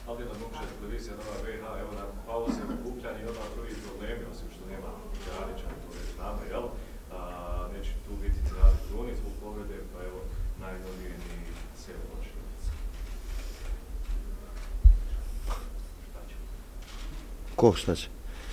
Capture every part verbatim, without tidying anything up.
Ali jedna moguća televizija Nova B i H, evo nakon pauze, okupljanje i odmah prvi problemi, osim što nema Janića, to je znamo, jel? Neće tu biti Cenadi Kruni zbog povrede, pa evo najnovijeni Sjevo Lošinac. Šta će? Ko šta će?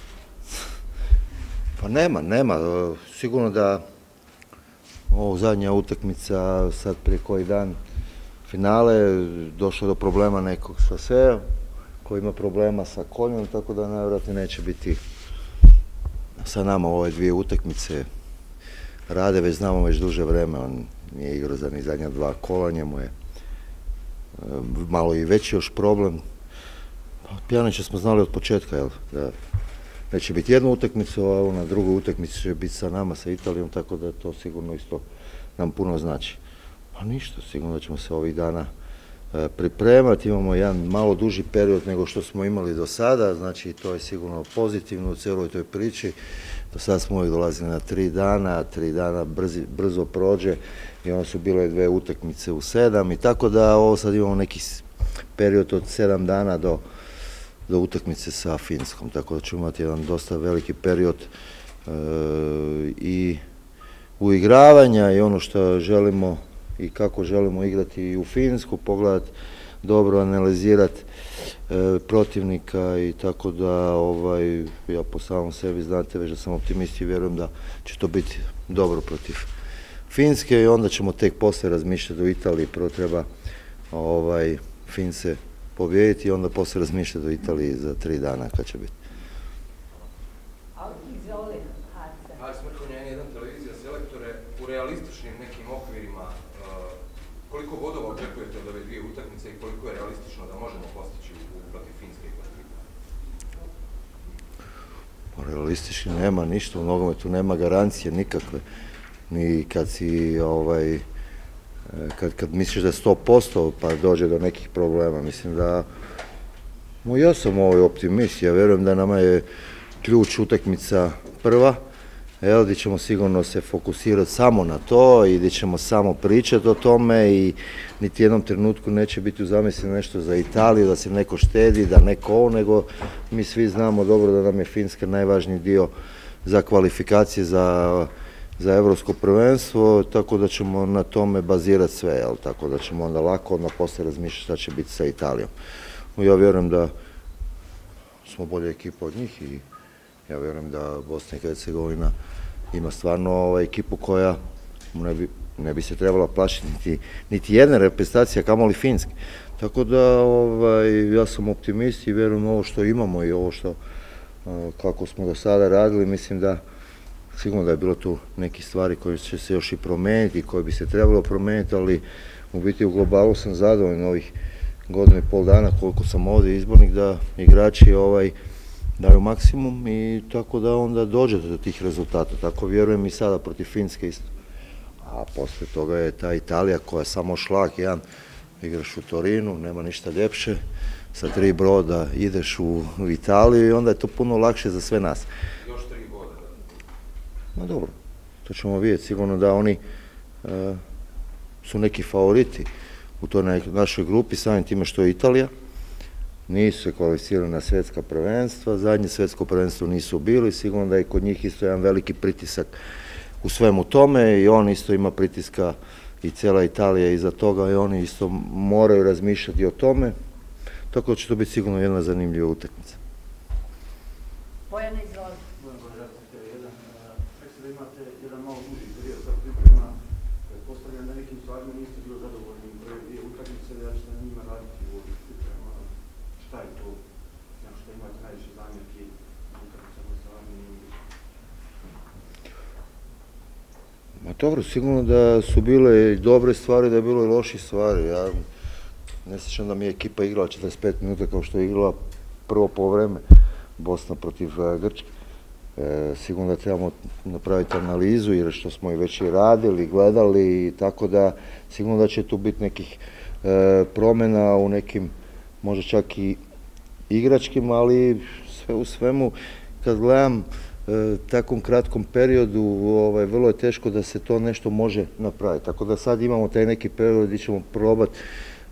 Pa nema, nema. Sigurno da ovo zadnja utakmica, sad prije koji dan finale, došlo do problema nekog sa sve, koji ima problema sa koljenom, tako da najvjerojatnije neće biti sa nama ove dvije utakmice. Rade već znamo već duže vreme, on nije igrao za ni zadnja dva kola, njemu je malo i veći još problem. Pjanića smo znali od početka, jel, da neće biti jednu utakmicu, a na drugoj utakmici će biti sa nama, sa Italijom, tako da to sigurno isto nam puno znači. Pa ništa, sigurno da ćemo se ovih dana pripremati, imamo jedan malo duži period nego što smo imali do sada, znači to je sigurno pozitivno u cijeloj toj priči. Do sada smo uvijek dolazili na tri dana, tri dana brzi, brzo prođe i onda su bile dve utakmice u sedam i tako da ovo sad imamo neki period od sedam dana do do utakmice sa Finskom, tako da ćemo imati jedan dosta veliki period e, i uigravanja i ono što želimo i kako želimo igrati i u Finsku, pogledati, dobro analizirati e, protivnika i tako da ovaj, ja po samom sebi znate već da sam optimist i vjerujem da će to biti dobro protiv Finske i onda ćemo tek poslije razmišljati o Italiji, prvo treba ovaj, Fince pobijediti i onda poslije razmišljati o Italiji za tri dana kad će biti. Haris Mrkonja, N jedan televizija, selektore, u realističnim nekim okvirima, koliko bodova očekujete od ove dvije utakmice i koliko je realistično da možemo postići protiv Finske i protiv Italije? Pa realistički nema ništa, u nogometu nema garancije nikakve. Ni kad si ovaj, Kad, kad misliš da je sto posto pa dođe do nekih problema, mislim da no, ja sam ovaj optimist, ja vjerujem da nama je ključ utakmica prva, jel, gdje ćemo sigurno se fokusirati samo na to i gdje ćemo samo pričati o tome i niti jednom trenutku neće biti u zamisli nešto za Italiju, da se neko štedi, da neko ovo, nego mi svi znamo dobro da nam je Finska najvažniji dio za kvalifikacije za za Europsko prvenstvo, tako da ćemo na tome bazirati sve, jel? Tako da ćemo onda lako odmah poslije razmišljati šta će biti sa Italijom. Ja vjerujem da smo bolja ekipa od njih i ja vjerujem da Bosna i Hercegovina ima stvarno ovaj, ekipu koja ne bi, ne bi se trebala plašiti niti, niti jedna reprezentacija, kamoli Finske. Tako da ovaj, ja sam optimist i vjerujem ovo što imamo i ovo što kako smo do sada radili, mislim da sigurno da je bilo tu nekih stvari koje će se još i promijeniti, koje bi se trebalo promijeniti, ali u biti u globalu sam zadovoljan ovih godinu i pol dana koliko sam ovdje izbornik da igrači ovaj, daju maksimum i tako da onda dođete do tih rezultata. Tako vjerujem i sada protiv Finske isto. A poslije toga je ta Italija koja je samo šlag, jedan igraš u Torinu, nema ništa ljepše, sa tri broda ideš u, u Italiju i onda je to puno lakše za sve nas. Još tri boda. No dobro, to ćemo vidjeti. Sigurno da oni e, su neki favoriti u toj našoj grupi, samim time što je Italija. Nisu se kvalificirali na svjetska prvenstva, zadnje svjetsko prvenstvo nisu bili, sigurno da je kod njih isto jedan veliki pritisak u svemu tome i on isto ima pritiska i cijela Italija iza toga i oni isto moraju razmišljati o tome, tako da će to biti sigurno jedna zanimljiva utakmica. Bojana, izvoli. Rekli ste da imate jedan malo duži period za priprema, postavljam da nekim stvarima niste bilo zadovoljni prve dvije utakmice, da ćete na njima raditi u ovih priprema. Šta je to? Znači što imate najviše zamjerki na utakmicama sa vami i Ma dobro, sigurno da su bile i dobre stvari, da je bilo i loših stvari. Ja ne sjećam da mi je ekipa igrala četrdeset pet minuta kao što je igrala prvo polovreme Bosna protiv Grčke. E, sigurno da trebamo napraviti analizu jer što smo i već i radili, gledali, tako da sigurno da će tu biti nekih e, promjena u nekim možda čak i igračkim, ali sve u svemu kad gledam e, takvom kratkom periodu ovaj, vrlo je teško da se to nešto može napraviti. Tako da sad imamo taj neki period gdje ćemo probati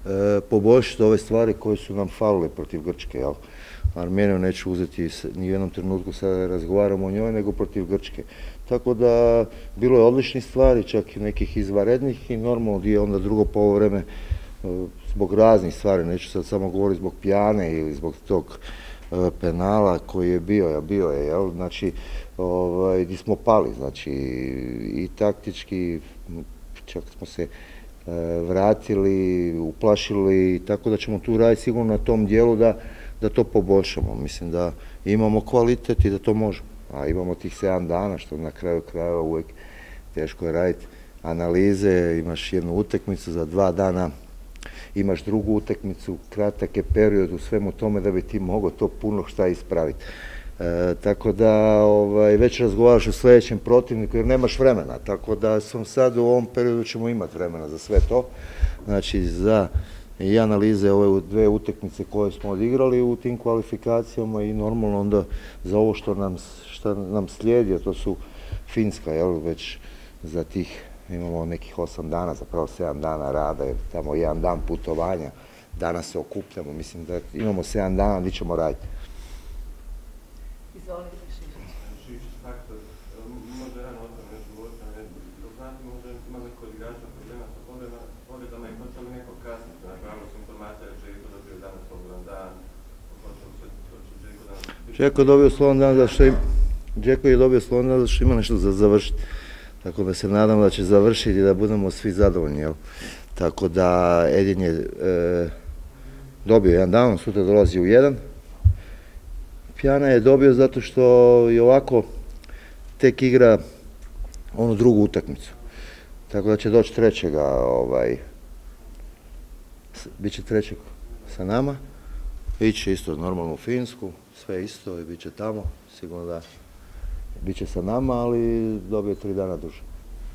e, poboljšati ove stvari koje su nam falile protiv Grčke, jel? Armeniju neću uzeti ni u jednom trenutku sada razgovaramo o njoj, nego protiv Grčke. Tako da bilo je odličnih stvari, čak i nekih izvanrednih i normalno gdje je onda drugo poluvreme zbog raznih stvari, neću sad samo govoriti zbog pijane ili zbog tog penala koji je bio, a bio je, jel? Znači, ovaj, gdje smo pali, znači i taktički, čak smo se e, vratili, uplašili, tako da ćemo tu raditi sigurno na tom dijelu da, da to poboljšamo. Mislim da imamo kvalitet i da to možemo. A imamo tih sedam dana, što na kraju krajeva uvijek teško je raditi analize, imaš jednu utakmicu za dva dana, imaš drugu utakmicu, kratak je period u svemu tome da bi ti mogao to puno šta ispraviti. E, tako da ovaj, već razgovaraš o sljedećem protivniku jer nemaš vremena, tako da sam sad u ovom periodu ćemo imati vremena za sve to. Znači za i analize ove dve utakmice koje smo odigrali u tim kvalifikacijama i normalno onda za ovo što nam, što nam slijedi, a to su Finska, jel, već za tih imamo nekih osam dana, zapravo sedam dana rada, jer tamo jedan dan putovanja, danas se okupljamo, mislim da imamo sedam dana, gdje ćemo raditi. Izvolite, Šišić. Šišić, faktor, možda rano o tome nešto govoriti, ali dok znate možda ima neko od igrača problema sa povredama i hoće li neko kasniti, znači imamo su informacija da će Željko dobio danas slobodan dan, hoće li se Željko danas... Željko je dobio slobodan dan zato što im, Željko je dobio slobodan dan zato što ima nešto za završiti. Tako da se nadam da će završiti i da budemo svi zadovoljni, jel? Tako da Edin je e, dobio jedan dan, on sutra dolazi u jedan. Pjana je dobio zato što je ovako tek igra onu drugu utakmicu. Tako da će doći trećega, ovaj, bit će trećeg sa nama, iće isto normalno u Finsku, sve isto i bit će tamo, sigurno da bit će sa nama, ali dobije tri dana duže.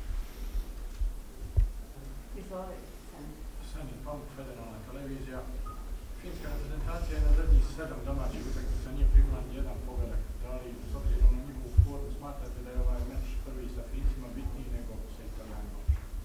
Izvolite, Sani. Sani Pamuk, Federalna televizija. Finska reprezentacija je na zadnjih sedam domaćih utakmica nije primila nijedan pogodak. Da li, s obzirom na njihovu formu, smatrate da je ovaj meč prvi sa Fincima bitniji nego sa Italijanima?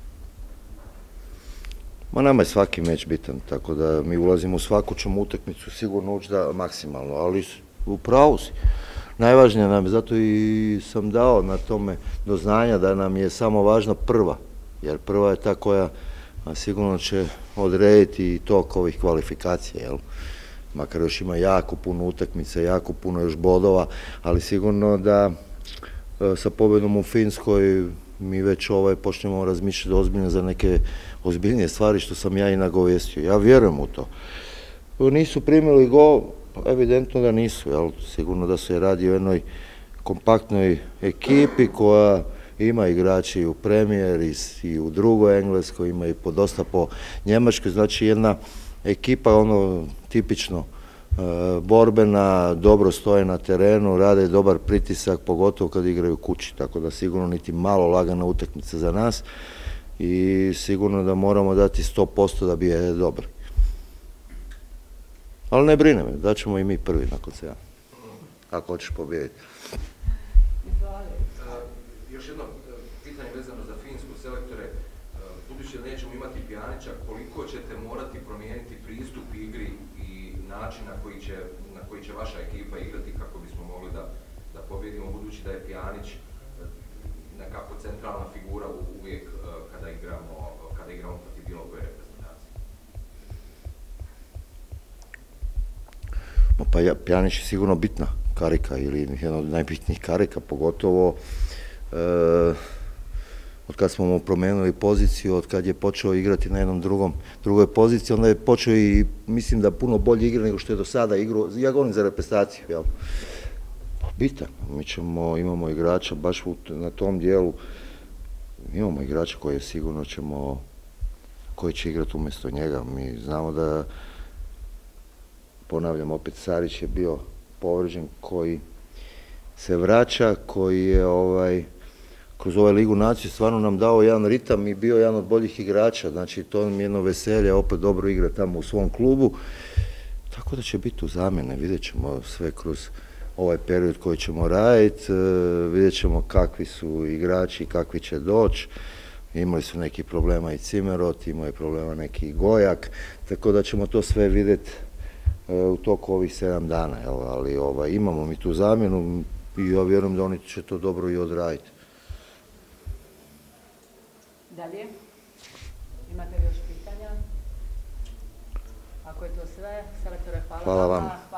Ma nama je svaki meč bitan, tako da mi ulazimo u svaku ćemo utakmicu sigurno ući da maksimalno, ali u pravu si. Najvažnije nam je, zato i sam dao na tome do znanja da nam je samo važna prva, jer prva je ta koja sigurno će odrediti i tok ovih kvalifikacija, jel? Makar još ima jako puno utakmica, jako puno još bodova, ali sigurno da e, sa pobjedom u Finskoj mi već ovaj počnemo razmišljati ozbiljno za neke ozbiljnije stvari što sam ja i nagovijestio. Ja vjerujem u to. Nisu primili gol, evidentno da nisu, jel? Sigurno da se radi o jednoj kompaktnoj ekipi koja ima igrači i u Premier i u drugoj Engleskoj, ima i po dosta po Njemačkoj, znači jedna ekipa ono tipično e, borbena, dobro stoje na terenu, rade dobar pritisak, pogotovo kad igraju kući, tako da sigurno niti malo lagana utakmica za nas i sigurno da moramo dati sto posto da bi je dobri. Ali ne brine me, daćemo i mi prvi nakon sedam, ako hoćeš pobijediti. Još jedno pitanje vezano za Finsku, selektore, budući da nećemo imati Pjanića, koliko ćete morati promijeniti pristup igri i način na koji će, na koji će vaša ekipa igrati kako bismo mogli da, da pobjedimo, budući da je Pjanić nekako centralna figura uvijek kada igramo, kada igramo protiv bilo koje reprezentacije? Pa ja, Pjanić je sigurno bitna karika ili jedna od najbitnijih karika, pogotovo e, od kad smo mu promijenili poziciju, od kad je počeo igrati na jednom drugom, drugoj poziciji, onda je počeo i mislim da puno bolje igra nego što je do sada igrao, ja govorim za reprezentaciju, jel? Bitan, mi ćemo, imamo igrača baš u, na tom dijelu, imamo igrača koje sigurno ćemo, koji će igrati umjesto njega, mi znamo da, ponavljam opet, Sarić je bio povrijeđen, koji se vraća, koji je ovaj, kroz ovaj Ligu naciju stvarno nam dao jedan ritam i bio jedan od boljih igrača, znači to mi je jedno veselje, opet dobro igra tamo u svom klubu, tako da će biti u zamjene, vidjet ćemo sve kroz ovaj period koji ćemo raditi, vidjet ćemo kakvi su igrači, kakvi će doći, Imali su neki problema i Cimerot, imao je problema neki Gojak, tako da ćemo to sve vidjeti u toku ovih sedam dana, jel? Ali ovaj, imamo mi tu zamjenu i ja vjerujem da oni će to dobro i odraditi. Dalje? Imate li još pitanja? Ako je to sve, selektore, hvala, Hvala vama. vam.